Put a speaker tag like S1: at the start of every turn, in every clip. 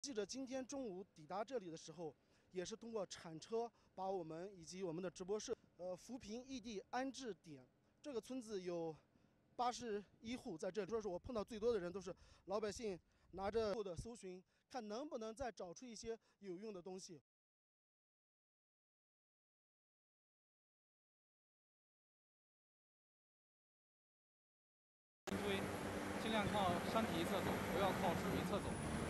S1: 记者今天中午抵达这里的时候，也是通过铲车把我们以及我们的直播室扶贫异地安置点。这个村子有81户在这里，说是我碰到最多的人都是老百姓拿着的搜寻，看能不能再找出一些有用的东西。
S2: 推，尽量靠山体一侧走，不要靠水一侧走。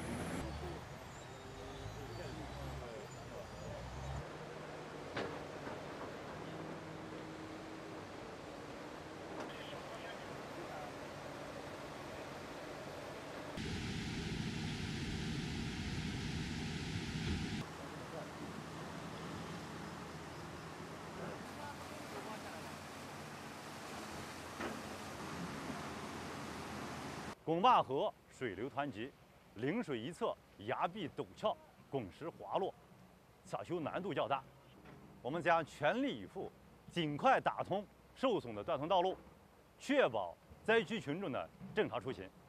S3: 拱坝河水流湍急，陵水一侧崖壁陡峭，拱石滑落，抢修难度较大。我们将全力以赴，尽快打通受损的断通道路，确保灾区群众的正常出行。